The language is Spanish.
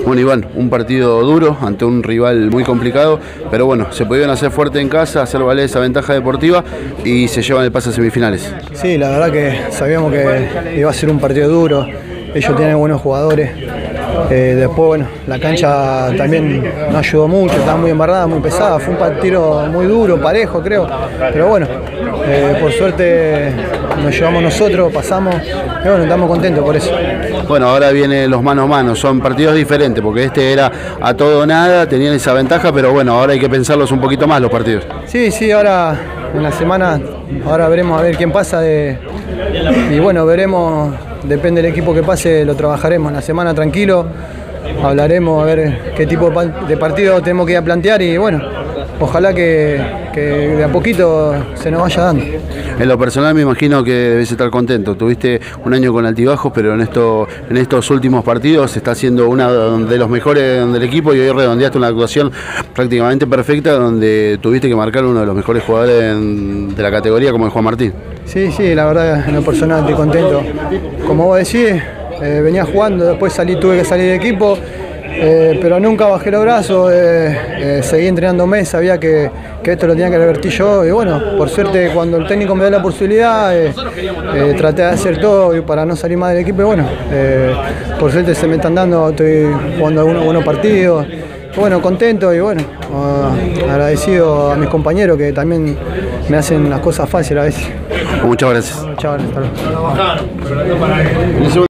Bueno, Iván, un partido duro ante un rival muy complicado, pero bueno, se pudieron hacer fuerte en casa, hacer valer esa ventaja deportiva y se llevan el pase a semifinales. Sí, la verdad que sabíamos que iba a ser un partido duro, ellos tienen buenos jugadores. Después, bueno, la cancha también no ayudó mucho, estaba muy embarrada, muy pesada, fue un partido muy duro, parejo creo, pero bueno, por suerte nos llevamos nosotros, pasamos, y bueno, estamos contentos por eso. Bueno, ahora vienen los mano a mano, son partidos diferentes, porque este era a todo o nada, tenían esa ventaja, pero bueno, ahora hay que pensarlos un poquito más los partidos. Sí, ahora en la semana, ahora veremos a ver quién pasa y bueno, veremos, depende del equipo que pase, lo trabajaremos en la semana tranquilo, hablaremos a ver qué tipo de partido tenemos que ir a plantear y bueno, ojalá que de a poquito se nos vaya dando. En lo personal me imagino que debes estar contento, tuviste un año con altibajos, pero en estos últimos partidos está siendo uno de los mejores del equipo y hoy redondeaste una actuación prácticamente perfecta donde tuviste que marcar uno de los mejores jugadores de la categoría como es Juan Martín. Sí, la verdad en lo personal estoy contento. Como vos decís, venía jugando, después tuve que salir de equipo, pero nunca bajé los brazos, seguí entrenándome, sabía que esto lo tenía que revertir yo y bueno, por suerte cuando el técnico me dio la posibilidad, traté de hacer todo para no salir más del equipo y bueno, por suerte se me están dando, estoy jugando algunos buenos partidos. Bueno, contento y bueno, agradecido a mis compañeros que también me hacen las cosas fáciles a veces. Muchas gracias. Chao, hasta luego.